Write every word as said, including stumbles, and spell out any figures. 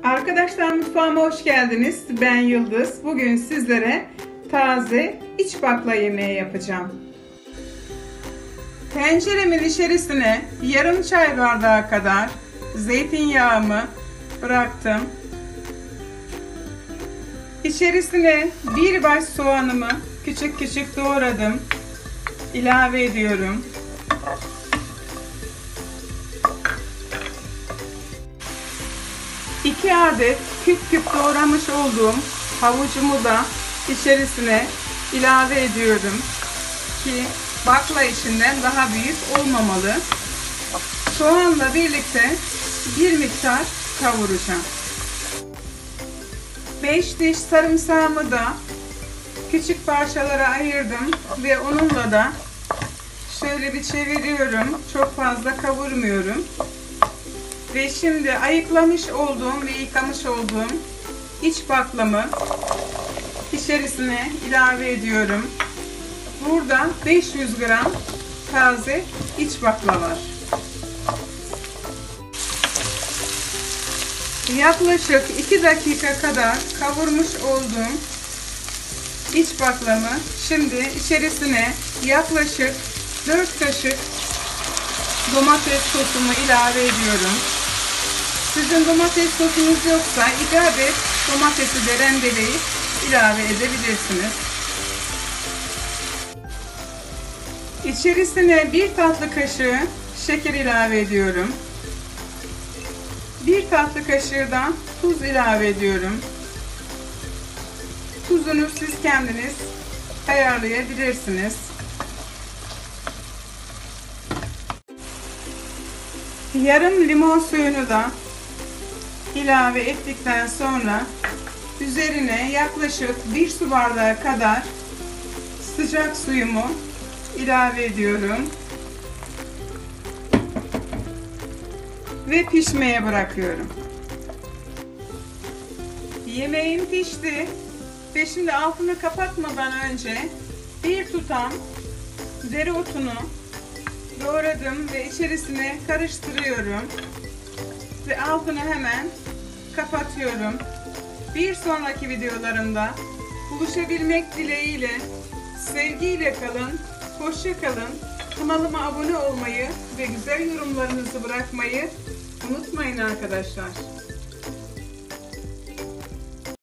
Arkadaşlar, mutfağıma hoş geldiniz. Ben Yıldız. Bugün sizlere taze iç bakla yemeği yapacağım. Tenceremin içerisine yarım çay bardağı kadar zeytinyağımı bıraktım. İçerisine bir baş soğanımı küçük küçük doğradım. İlave ediyorum. iki adet küp küp doğramış olduğum havucumu da içerisine ilave ediyorum ki bakla içinden daha büyük olmamalı. Soğanla birlikte bir miktar kavuracağım. beş diş sarımsağımı da küçük parçalara ayırdım ve onunla da şöyle bir çeviriyorum. Çok fazla kavurmuyorum. Ve şimdi ayıklamış olduğum ve yıkamış olduğum iç baklamı içerisine ilave ediyorum. Burada beş yüz gram taze iç bakla var. Yaklaşık iki dakika kadar kavurmuş olduğum iç baklamı şimdi içerisine yaklaşık dört kaşık domates sosumu ilave ediyorum. Sizin domates sosunuz yoksa iki adet domatesi de rendeleyip ilave edebilirsiniz. İçerisine bir tatlı kaşığı şeker ilave ediyorum. bir tatlı kaşığı da tuz ilave ediyorum. Tuzunu siz kendiniz ayarlayabilirsiniz. Yarım limon suyunu da ilave ettikten sonra üzerine yaklaşık bir su bardağı kadar sıcak suyumu ilave ediyorum ve pişmeye bırakıyorum. Yemeğim pişti ve şimdi altını kapatmadan önce bir tutam dereotunu doğradım ve içerisine karıştırıyorum ve altını hemen kapatıyorum. Bir sonraki videolarımda buluşabilmek dileğiyle, sevgiyle kalın, hoşça kalın. Kanalıma abone olmayı ve güzel yorumlarınızı bırakmayı unutmayın arkadaşlar.